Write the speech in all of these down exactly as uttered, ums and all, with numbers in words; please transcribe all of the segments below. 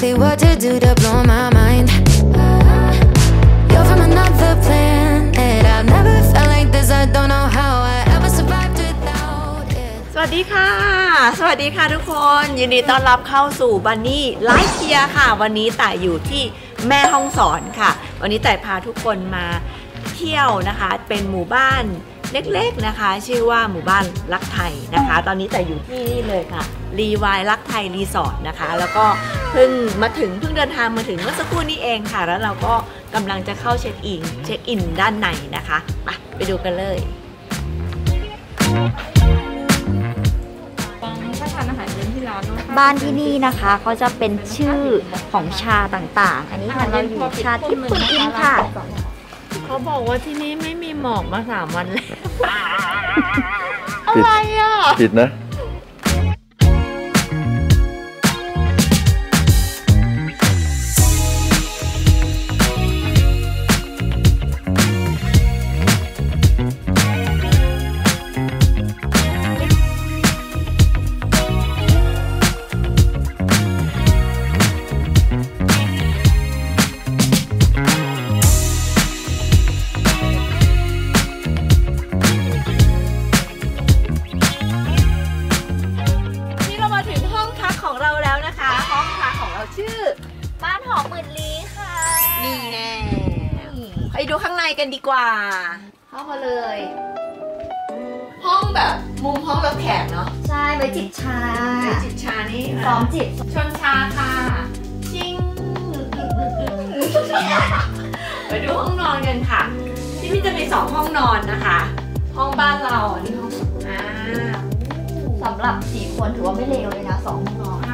exactly what to do to blow my mind. You're from another planet. I've never felt like this. I don't know how I ever survived without it. สวัสดีค่ะสวัสดีค่ะทุกคนยินดีต้อนรับเข้าสู่บันนี่ไลฟ์เทียร์ค่ะวันนี้แต่อยู่ที่แม่ฮ่องสอนค่ะวันนี้แต่พาทุกคนมาเที่ยวนะคะเป็นหมู่บ้านเล็กๆนะคะชื่อว่าหมู่บ้านรักไทยนะคะตอนนี้แต่อยู่ที่นี่เลยค่ะรีวายรักไทยรีสอร์ทนะคะแล้วก็เพิ่งมาถึงเพิ่งเดินทางมาถึงเมื่อสักครู่นี้เองค่ะแล้วเราก็กำลังจะเข้าเช็คอินเช็คอินด้านในนะคะไปไปดูกันเลยบ้านที่นี่นะคะเขาจะเป็นชื่อของชาต่างๆอันนี้ค่ะเราอยู่ชาที่คุณอินค่ะเขาบอกว่าที่นี่ไม่มีหมอกมาสามวันแล้วอะไรอ่ะผิดนะชื่อบ้านหอมหมื่นลี้ค่ะนี่แน่ไปดูข้างในกันดีกว่าเข้ามาเลยห้องแบบมุมห้องรับแขกเนาะใช่ไว้จิบชาไว้จิบชานี่พร้อมจิบชนชาค่ะชิงไปดูห้องนอนกันค่ะที่นี่จะมีสองห้องนอนนะคะห้องบ้านเราอันนี้ห้องอ่าสำหรับสี่คนถือว่าไม่เลวเลยนะสองห้องนอน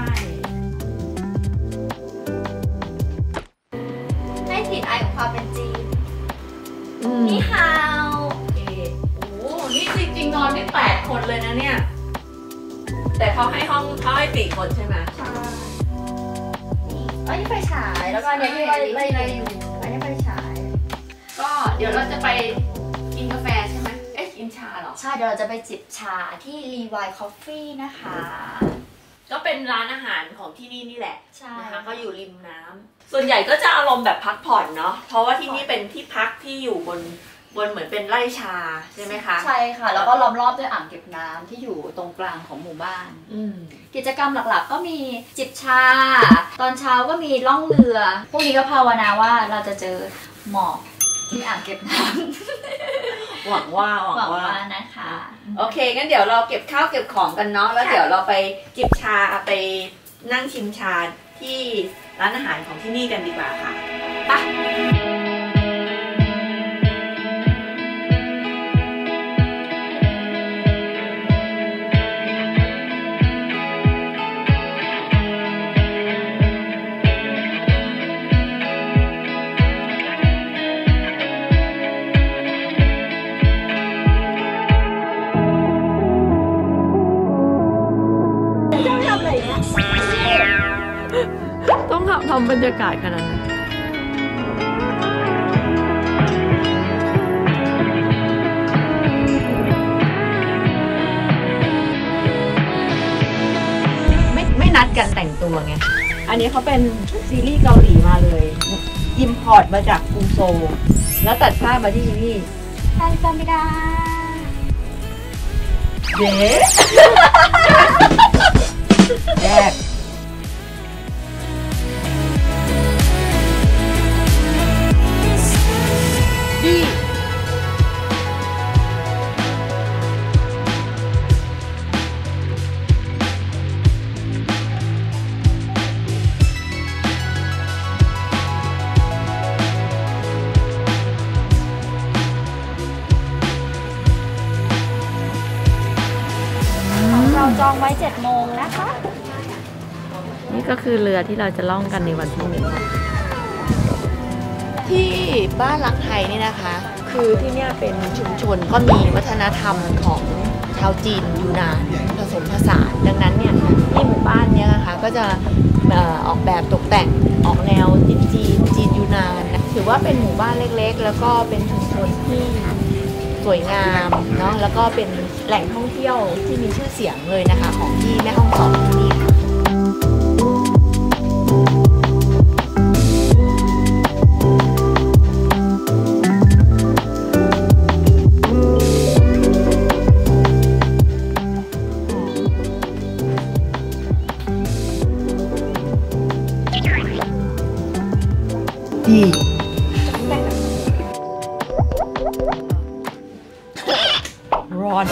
ติดไอของความเป็นจีนนี่ฮาวโอ้โหนี่จริงๆนอนได้แปดคนเลยนะเนี่ยแต่เขาให้ห้องเขาให้สี่คนใช่ไหมใช่นี่อันนี้ไฟฉายแล้วก็อันนี้ที่ไล่ไล่ไล่อยู่อันนี้ไฟฉายก็เดี๋ยวเราจะไปกินกาแฟใช่ไหมเอ๊ะกินชาหรอใช่เดี๋ยวเราจะไปจิบชาที่รีวายคอฟฟี่นะคะก็เป็นร้านอาหารของที่นี่นี่แหละนะคะก็อยู่ริมน้ำส่วนใหญ่ก็จะอารมณ์แบบพักผ่อนเนาะเพราะว่าที่นี่เป็นที่พักที่อยู่บนบนเหมือนเป็นไร่ชาใช่ไหมคะใช่ค่ะแล้วก็ล้อมรอบด้วยอ่างเก็บน้ำที่อยู่ตรงกลางของหมู่บ้านกิจกรรมหลักๆก็มีจิบชาตอนเช้าก็มีล่องเรือพวกนี้ก็ภาวนาว่าเราจะเจอหมอกที่อ่างเก็บน้ำหวังว่าหวังว่านะคะโอเคงั้นเดี๋ยวเราเก็บข้าวเก็บของกันเนาะแล้วเดี๋ยวเราไปจิบชาไปนั่งชิมชาที่ร้านอาหารของที่นี่กันดีกว่าค่ะไปต้องทำบรรยากาศขนาดนั้นไม่ไม่นัดกันแต่งตัวไงอันนี้เขาเป็นซีรีส์เกาหลีมาเลยอิมพอร์ตมาจากกรุงโซลแล้วตัดภาพมาที่นี่ทันจำไม่ได้เย้แยกดีเราจองไว้เจ็ดโมงนะคะนี่ก็คือเรือที่เราจะล่องกันในวันพรุ่งนี้ที่บ้านรักไทยนี่นะคะคือที่นี่เป็นชุมชนก็มีวัฒนธรรมของชาวจีนยูนานผสมผสานดังนั้นเนี่ยที่หมู่บ้านนี้นะคะก็จะออกแบบตกแต่งออกแนวจีนจีนจีนยูนานนะถือว่าเป็นหมู่บ้านเล็กๆแล้วก็เป็นชุมชนที่สวยงามเนาะแล้วก็เป็นแหล่งท่องเที่ยวที่มีชื่อเสียงเลยนะคะของที่แม่ฮ่องสอนที่นี่ค่ะดีร้อน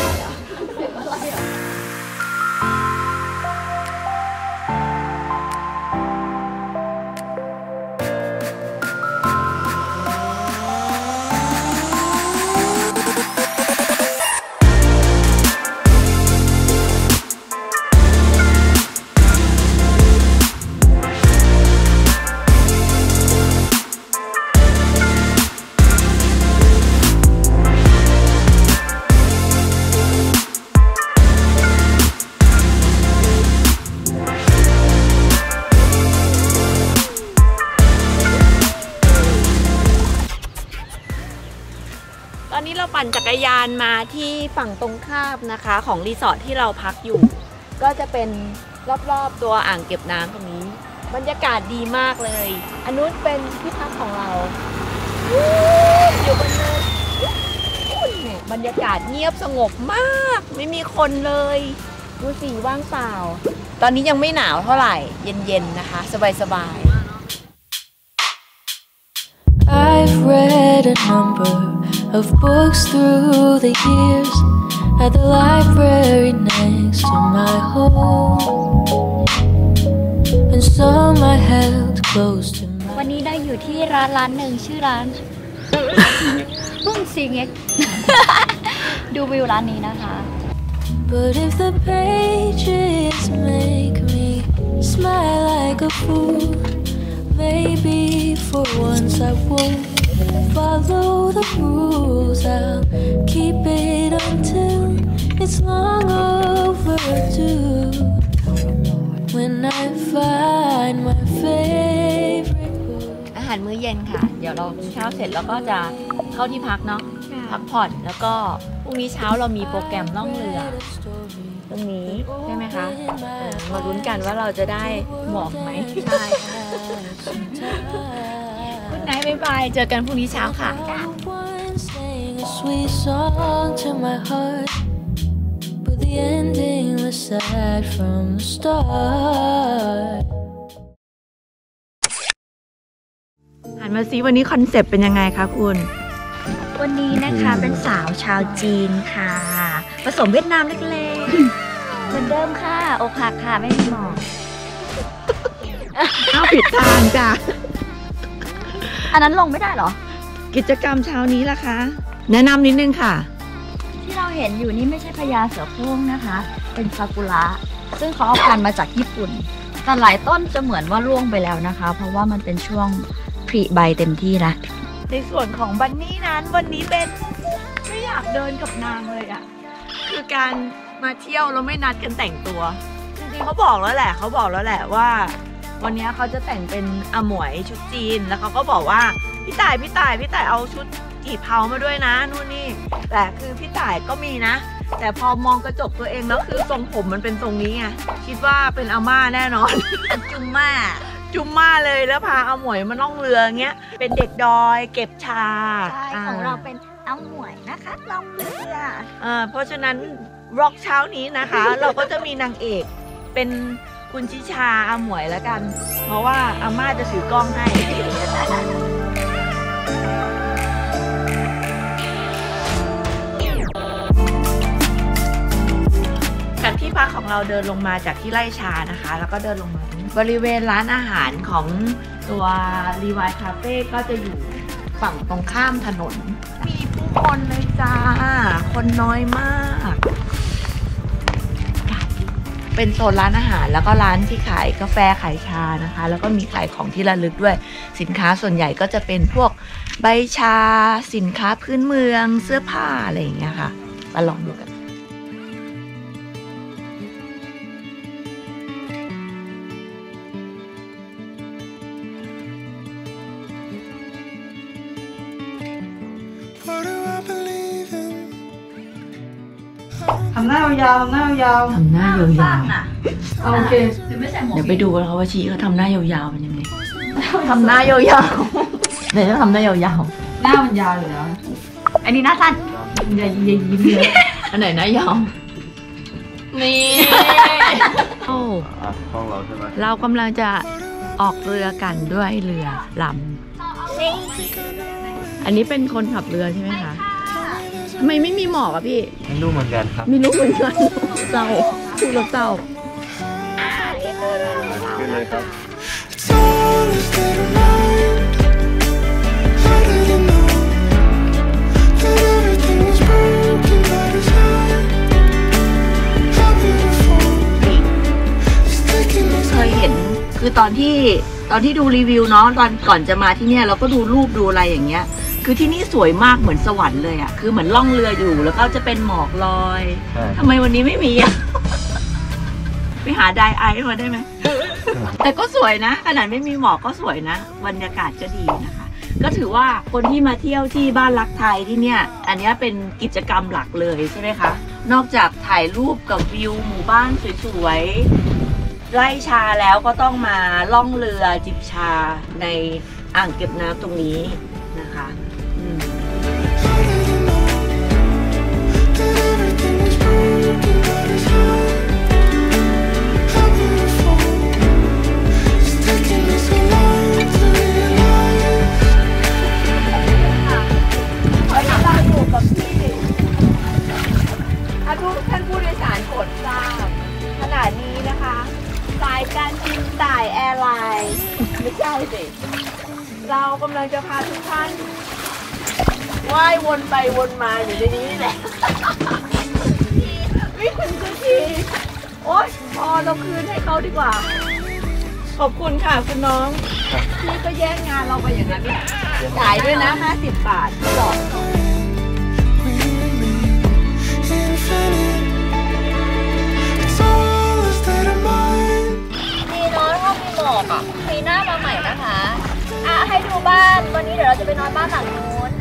ตอนนี้เราปั่นจักรยานมาที่ฝั่งตรงข้ามนะคะของรีสอร์ทที่เราพักอยู่ก็จะเป็นรอบๆตัวอ่างเก็บน้ำตรงนี้บรรยากาศดีมากเลยอันนู้นเป็นที่พักของเราอยู่บนเนินเนี่ยบรรยากาศเงียบสงบมากไม่มีคนเลยดูสิว่างเปล่าตอนนี้ยังไม่หนาวเท่าไหร่เย็นๆนะคะสบายๆ I've read a number of books through the years at the library next to my home, and some I held close to my. วันนี้ได้อยู่ที่ร้านร้านหนึ่งชื่อร้านพุ่งซิงเอ็ก ดูวิวร้านนี้นะคะ But if the pages make me smile like a fool, maybe for once I won't follow the rules. I'll keep it until it's long overdue. When I find my favorite book. อาหารมื้อเย็นค่ะเดี๋ยวเราเช้าเสร็จแล้วก็จะเข้าที่พักเนาะพักผ่อนแล้วก็พรุ่งนี้เช้าเรามีโปรแกรมล่องเรือตรงนี้ใช่ไหมคะมาลุ้นกันว่าเราจะได้หมอกไหมใช่คุณนายบ๊ายบายเจอกันพรุ่งนี้เช้าค่ะ Sweet song to my heart, but the ending was sad from the start. หันมาซิวันนี้คอนเซปต์เป็นยังไงคะคุณวันนี้นะคะเป็นสาวชาวจีนค่ะผสมเวียดนามเล็กๆเหมือนเดิมค่ะอกหักค่ะไม่มีหมอกเอาผิดทางจ้ะอันนั้นลงไม่ได้เหรอกิจกรรมเช้านี้ล่ะคะแนะนำนิดนึงค่ะที่เราเห็นอยู่นี่ไม่ใช่พญาเสือโคร่งนะคะเป็นซากุระซึ่งเขาเอาพันธุ์มาจากญี่ปุ่นแต่หลายต้นจะเหมือนว่าร่วงไปแล้วนะคะเพราะว่ามันเป็นช่วงผลิใบเต็มที่แล้วในส่วนของบันนี่นั้นวันนี้เป็นไม่อยากเดินกับนางเลยอะคือการมาเที่ยวเราไม่นัดกันแต่งตัวจริงๆเขาบอกแล้วแหละเขาบอกแล้วแหละว่าวันนี้เขาจะแต่งเป็นอมวยชุดจีนแล้วเขาก็บอกว่าพี่ต่ายพี่ต่ายพี่ต่ายเอาชุดกี่เผามาด้วยนะนู่นนี่แต่คือพี่ต่ายก็มีนะแต่พอมองกระจกตัวเองแล้วคือทรงผมมันเป็นทรงนี้ไงคิดว่าเป็นอาม่าแน่นอน จุมม่าจุมม่าเลยแล้วพาอาหมวยมาล่องเรือเงี้ยเป็นเด็กดอยเก็บชาใช่ของเราเป็นอาหมวยนะคะล่องเรืออ่าเพราะฉะนั้นร็อกเช้านี้นะคะเราก็จะมีนางเอกเป็นคุณชิชาอาหมวยแล้วกันเพราะว่าอาม่าจะถือกล้องให้จากที่พักของเราเดินลงมาจากที่ไร่ชานะคะแล้วก็เดินลงมาบริเวณร้านอาหารของตัวรีวายคาเฟ่ก็จะอยู่ฝั่งตรงข้ามถนนมีผู้คนเลยจ้าคนน้อยมากเป็นโซนร้านอาหารแล้วก็ร้านที่ขายกาแฟขายชานะคะแล้วก็มีขายของที่ระลึกด้วยสินค้าส่วนใหญ่ก็จะเป็นพวกใบชาสินค้าพื้นเมืองเสื้อผ้าอะไรอย่างเงี้ยค่ะมาลองดูกันทำหน้ายาวๆทำหน้ายาวๆทำหน้ายาวๆโอเคเดี๋ยวไปดูนะคะว่าชีเขาทำหน้ายาวๆเป็นยังไงทำหน้ายาวๆเดี๋ยวจะทำหน้ายาวๆหน้ามันยาวอยู่แล้วอันนี้หน้าสั้นอย่าอย่ายิ้มเยอะอันไหนหน้ายาวนี่โอ้ห้องเราใช่ไหมเรากำลังจะออกเรือกันด้วยเรือลำอันนี้เป็นคนขับเรือใช่ไหมคะทำไมไม่มีหมอกอะพี่ไม่รู้เหมือนกันครับไม่รู้เหมือนกันเศร้าพูดแล้วเศร้าขึ้นเลยครับเคยเห็นคือตอนที่ตอนที่ดูรีวิวเนาะตอนก่อนจะมาที่เนี่ยเราก็ดูรูปดูอะไรอย่างเงี้ยคือที่นี่สวยมากเหมือนสวรรค์เลยอะคือเหมือนล่องเรืออยู่แล้วก็จะเป็นหมอกลอยใช่ทำไมวันนี้ไม่มีอะ ไปหาไดไอซ์มาได้ไหม แต่ก็สวยนะขนาดไม่มีหมอกก็สวยนะบรรยากาศก็ดีนะคะ ก็ถือว่าคนที่มาเที่ยวที่บ้านรักไทยที่เนี่ยอันนี้เป็นกิจกรรมหลักเลยใช่ไหมคะนอกจากถ่ายรูปกับวิวหมู่บ้านสวยๆไร่ชาแล้วก็ต้องมาล่องเรือจิบชาในอ่างเก็บน้ำตรงนี้นะคะอืมท่านผู้โดยสารกดทราบขณะนี้นะคะสายการบินต่ายแอร์ไลน์ไม่ใช่สิเรากำลังจะพาทุกท่านว่ายวนไปวนมาอยู่ในนี้นี่แหละไม่คุณสักทีโอ๊ยพอเราคืนให้เขาดีกว่าขอบคุณค่ะคุณน้องที่ก็แย่งงานเราไปอย่างนั้นเนี่ยจ่ายด้วยนะห้าสิบบาทจบดีเนาะถ้ามีหมอกอ่ะปีหน้ามาใหม่นะคะอ่ะให้ดูบ้านวันนี้เดี๋ยวเราจะไปนอนบ้านหลังนู้น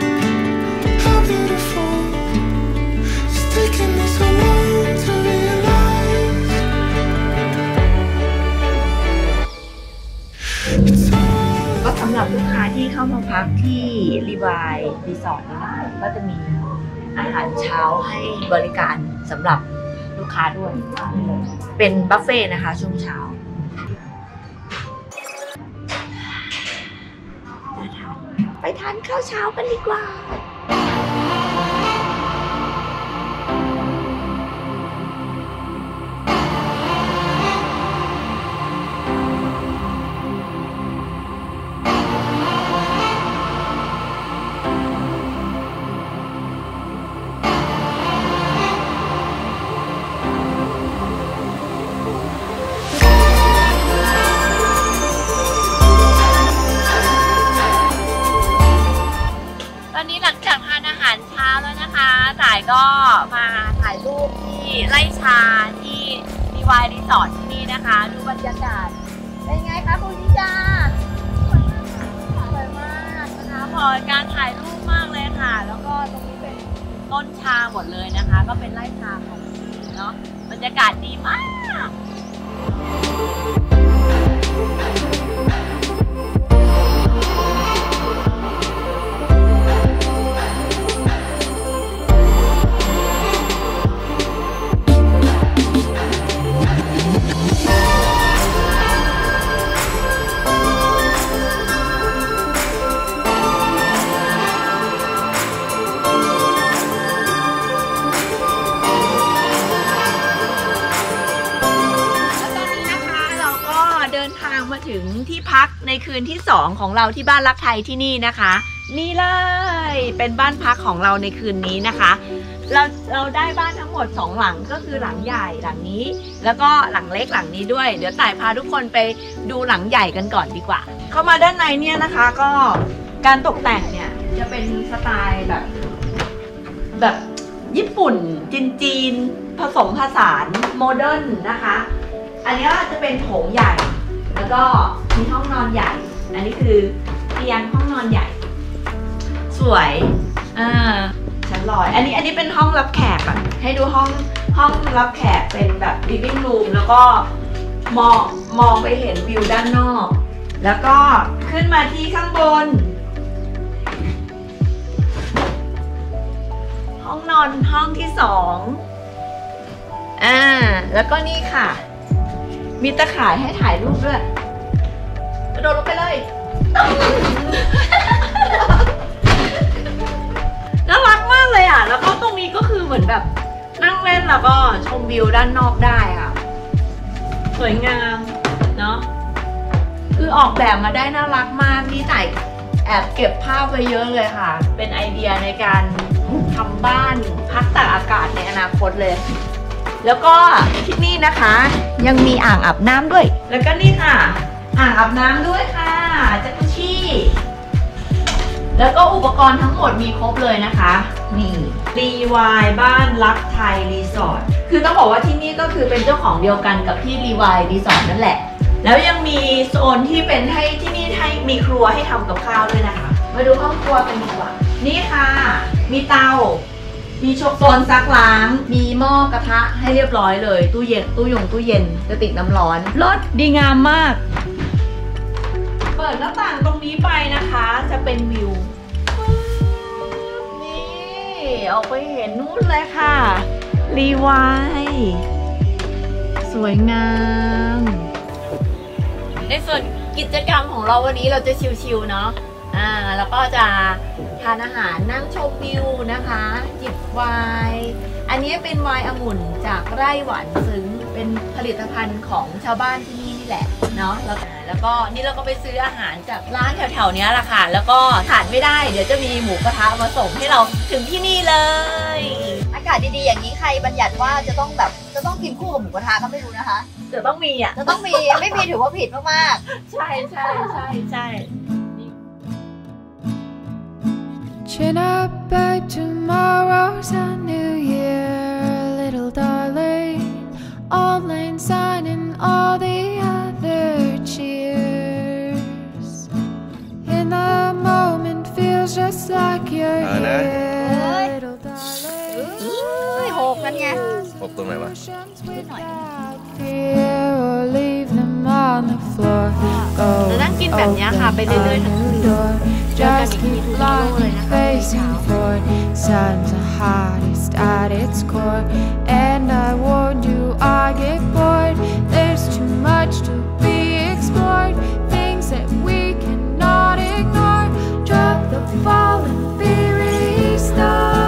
ก็สำหรับลูกค้าที่เข้ามาพักที่รีวายรีสอร์ทนี่นะคะก็จะมีอาหารเช้าให้บริการสำหรับลูกค้าด้วยเป็นบุฟเฟ่ต์นะคะช่วงเช้าไปทานข้าวเช้ากันดีกว่าก็มาถ่ายรูปที่ไร่ชาที่รีวายรีสอร์ทที่นี่นะคะดูบรรยากาศเป็นไงคะคุณชิชาสวยมากนะคะเหมาะการถ่ายรูปมากเลยค่ะแล้วก็ตรงนี้เป็นต้นชาหมดเลยนะคะก็เป็นไร่ชาของที่นี่เนาะบรรยากาศดีมากมาถึงที่พักในคืนที่สองของเราที่บ้านรักไทยที่นี่นะคะนี่เลยเป็นบ้านพักของเราในคืนนี้นะคะเราเราได้บ้านทั้งหมดสองหลังก็คือหลังใหญ่หลังนี้แล้วก็หลังเล็กหลังนี้ด้วยเดี๋ยวต่ายพาทุกคนไปดูหลังใหญ่กันก่อนดีกว่าเข้ามาด้านในเนี่ยนะคะก็การตกแต่งเนี่ยจะเป็นสไตล์แบบแบบญี่ปุ่นจีนๆผสมผสานโมเดิร์นนะคะอันนี้จะเป็นโถงใหญ่แล้วก็มีห้องนอนใหญ่อันนี้คือเตียงห้องนอนใหญ่สวยอ่าชั้นลอยอันนี้อันนี้เป็นห้องรับแขกอ่ะให้ดูห้องห้องรับแขกเป็นแบบ living room แล้วก็มองมองไปเห็นวิวด้านนอกแล้วก็ขึ้นมาที่ข้างบนห้องนอนห้องที่สองอ่าแล้วก็นี่ค่ะมีตะข่ายให้ถ่ายรูปด้วยกระโดดลงไปเลยน่ารักมากเลยอ่ะแล้วก็ตรงนี้ก็คือเหมือนแบบนั่งเล่นแล้วก็ชมวิวด้านนอกได้อ่ะสวยงามเนาะคือออกแบบมาได้น่ารักมากนี่ไหนแอบเก็บภาพไว้เยอะเลยค่ะเป็นไอเดียในการทำบ้านพักตากอากาศในอนาคตเลยแล้วก็ที่นี่นะคะยังมีอ่างอาบน้ำด้วยแล้วก็นี่ค่ะอ่างอาบน้ำด้วยค่ะจักรุชี่แล้วก็อุปกรณ์ทั้งหมดมีครบเลยนะคะนี่รีวายบ้านรักไทยรีสอร์ทคือต้องบอกว่าที่นี่ก็คือเป็นเจ้าของเดียวกันกับที่รีวายรีสอร์ทนั่นแหละแล้วยังมีโซนที่เป็นให้ที่นี่ให้มีครัวให้ทำกับข้าวด้วยนะคะมาดูห้องครัวกันดีกว่านี่ค่ะมีเตามีโซนซักล้างมีหม้อกระทะให้เรียบร้อยเลยตู้เย็นตู้ยงตู้เย็นกระติกน้ำร้อนรสดีงามมากเปิดหน้าต่างตรงนี้ไปนะคะจะเป็นวิวนี่ออกไปเห็นนู่นเลยค่ะรีวายสวยงามในส่วนกิจกรรมของเราวันนี้เราจะชิลๆเนาะอ่าแล้วก็จะทานอาหารนั่งชมวิวนะคะจิบไวน์อันนี้เป็นไวน์องุ่นจากไร่หวานซึ้งเป็นผลิตภัณฑ์ของชาวบ้านที่นี่นี่แหละเนาะแล้วแล้วก็นี่เราก็ไปซื้ออาหารจากร้านแถวๆนี้แหละค่ะแล้วก็ขาดไม่ได้เดี๋ยวจะมีหมูกระทะมาส่งให้เราถึงที่นี่เลยอากาศดีๆอย่างนี้ใครบัญญัติว่าจะต้องแบบจะต้องกินคู่กับหมูกระทะก็ไม่รู้นะคะจะต้องมีอ่ะจะต้องมีไม่มีถือว่าผิดมากๆใช่ใช่ใช่ใช่ Chin up by tomorrow's a new year, little darling. Old Lang Syne and all the other cheers. In the moment feels just like you're here, little darling. เฮ้ยหกนั่นไงหกตรงไหนวะ Or leave them on the floor. Go จะนั่งกินแบบนี้ค่ะไปเรื่อยๆทั้งคืน Just keep lying, facing forward. Sun's the hottest at its core, and I warned you I get bored. There's too much to be explored, things that we cannot ignore. Drop the ball and be restored.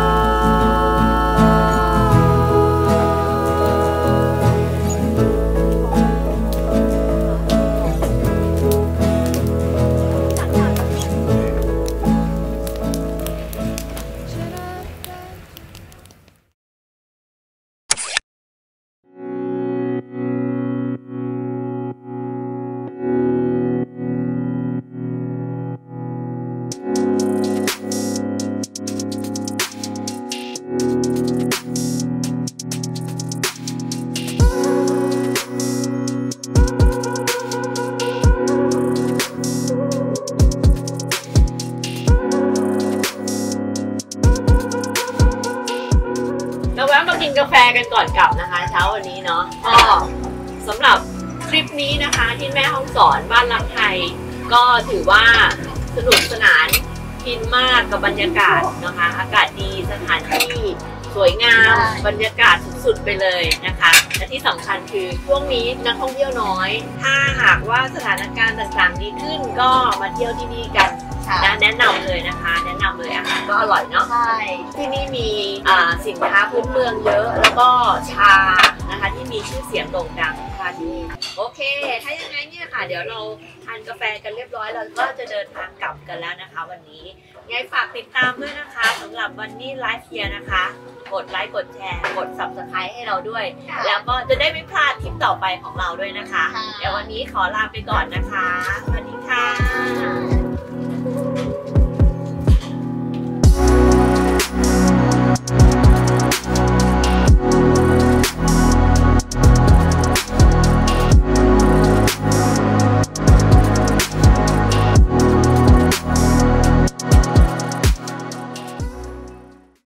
กินกาแฟกันก่อนกลับนะคะเช้าวันนี้เนาะก็สำหรับทริปนี้นะคะที่แม่ฮ่องสอนบ้านรักไทยก็ถือว่าสนุกสนานฟินมากกับบรรยากาศนะคะอากาศดีสถานที่สวยงามบรรยากาศสุดๆไปเลยนะคะและที่สำคัญคือช่วงนี้นักท่องเที่ยวน้อยถ้าหากว่าสถานการณ์ต่างๆดีขึ้นก็มาเที่ยวที่นี่กันแนะนำเลยนะคะแนะนำเลยอาหารก็อร่อยเนาะใช่ที่นี่มีสินค้าพื้นเมืองเยอะแล้วก็ชานะคะที่มีชื่อเสียงโด่งดังค่ะที่นี่โอเคถ้ายังไงเนี่ยค่ะเดี๋ยวเราทานกาแฟกันเรียบร้อยแล้วก็จะเดินทางกลับกันแล้วนะคะวันนี้ยังไงฝากติดตามด้วยนะคะสำหรับวันนี้ไลฟ์เฮียนะคะกดไลค์กดแชร์กด ซับสไครบ์ ให้เราด้วยแล้วก็จะได้ไม่พลาดคลิปต่อไปของเราด้วยนะคะเดี๋ยววันนี้ขอลาไปก่อนนะคะสวัสดีค่ะ